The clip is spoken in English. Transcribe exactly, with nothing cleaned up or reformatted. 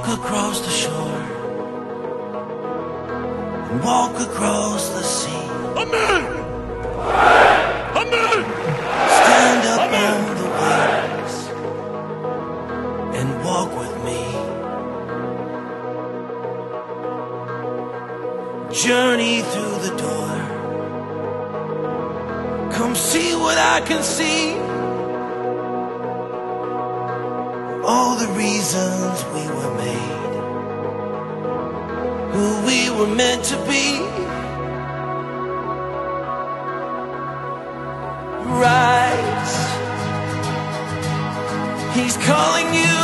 walk across the shore and walk across the sea. Amen! Amen! Stand up Amen. on the waves and walk with me. Journey through the door. Come see what I can see. All the reasons we were made, who we were meant to be. Rise, he's calling you.